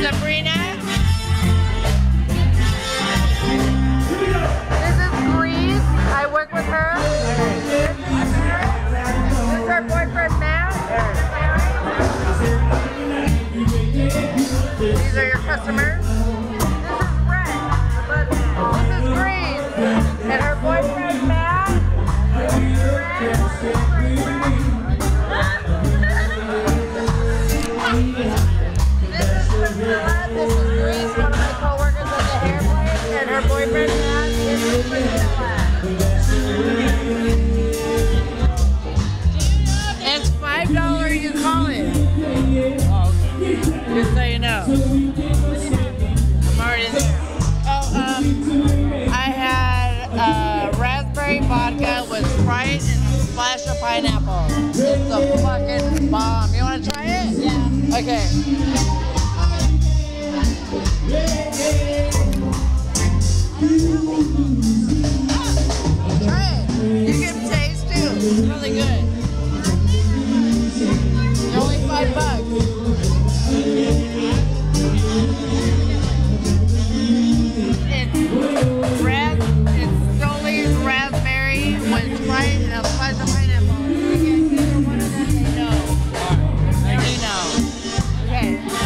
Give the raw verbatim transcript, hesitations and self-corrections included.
Sabrina. This is Grease. I work with her. This is her boyfriend Matt. These are your customers. This is Brett. This is Grease. And her boyfriend Matt. This is Priscilla. This is Grease, one of my co-workers at the hair place. And her boyfriend Matt is Priscilla. It's five dollars you call it. Just so you know. I'm already there. Oh, um, I had uh, raspberry vodka with Sprite and a splash of pineapple. It's a fucking bomb. You want to try it? Yeah. Okay. Try it. You can taste too. It's really good. They're only five bucks. It's ras it's solely raspberry with Sprite and a slice of pineapple. I can't get one of them. They know. I do know. Okay.